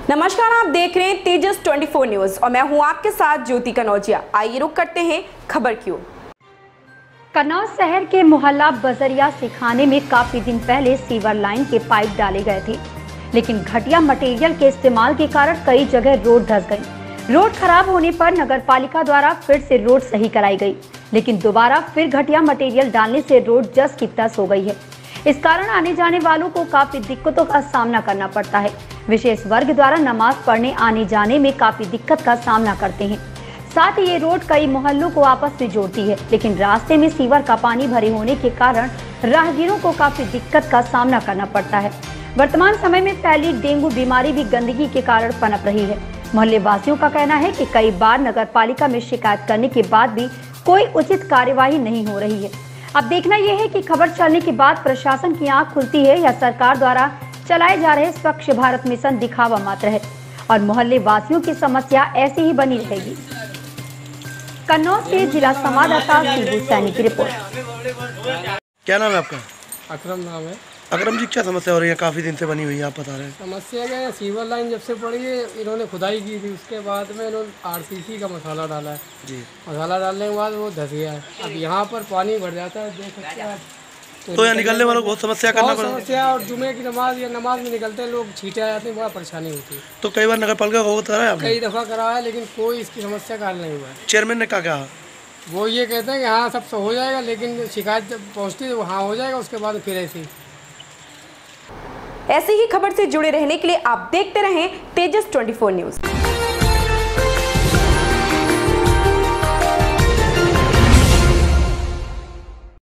नमस्कार, आप देख रहे हैं तेजस 24 न्यूज और मैं हूं आपके साथ ज्योति कनौजिया। आइए रुक करते हैं खबर की ओर। कन्नौज शहर के मोहल्ला बजरिया सिखाने में काफी दिन पहले सीवर लाइन के पाइप डाले गए थे, लेकिन घटिया मटेरियल के इस्तेमाल के कारण कई जगह रोड धंस गई। रोड खराब होने पर नगर पालिका द्वारा फिर से रोड सही कराई गई, लेकिन दोबारा फिर घटिया मटेरियल डालने से रोड जस की तस हो गई है। इस कारण आने जाने वालों को काफी दिक्कतों का सामना करना पड़ता है। विशेष वर्ग द्वारा नमाज पढ़ने आने जाने में काफी दिक्कत का सामना करते हैं। साथ ही ये रोड कई मोहल्लों को आपस में जोड़ती है, लेकिन रास्ते में सीवर का पानी भरे होने के कारण राहगीरों को काफी दिक्कत का सामना करना पड़ता है। वर्तमान समय में फैली डेंगू बीमारी भी गंदगी के कारण पनप रही है। मोहल्ले वासियों का कहना है कि कई बार नगर पालिका में शिकायत करने के बाद भी कोई उचित कार्यवाही नहीं हो रही है। अब देखना यह है कि खबर चलने के बाद प्रशासन की आंख खुलती है या सरकार द्वारा चलाए जा रहे स्वच्छ भारत मिशन दिखावा मात्र है और मोहल्ले वासियों की समस्या ऐसी ही बनी रहेगी। कन्नौज से जिला संवाददाता शिबू सैनी की रिपोर्ट। क्या नाम है आपका? अकरम नाम है। अकरम जी, क्या समस्या हो रही है? काफ़ी दिन से बनी हुई है, आप बता रहे हैं। समस्या क्या है, सीवर लाइन जब से पड़ी है इन्होंने खुदाई की थी, उसके बाद में इन्होंने आरसीसी का मसाला डाला है जी। मसाला डालने के बाद वो धस गया है। अब यहाँ पर पानी भर जाता है, देख सकते हैं। तो यहाँ निकलने वालों को बहुत समस्या करना पड़ता है। समस्या, और जुमे की नमाज या नमाज में निकलते हैं लोग, छीटे आ जाते हैं, बड़ा परेशानी होती है। तो कई बार नगर पालिका को करा है आपने? कई दफ़ा करा है, लेकिन कोई इसकी समस्या का हल नहीं हुआ है। चेयरमैन ने क्या कहा? वो ये कहते हैं कि हाँ सब हो जाएगा, लेकिन शिकायत जब पहुँचती है वो हाँ हो जाएगा, उसके बाद फिर ऐसी ही खबर से जुड़े रहने के लिए आप देखते रहें तेजस 24 न्यूज।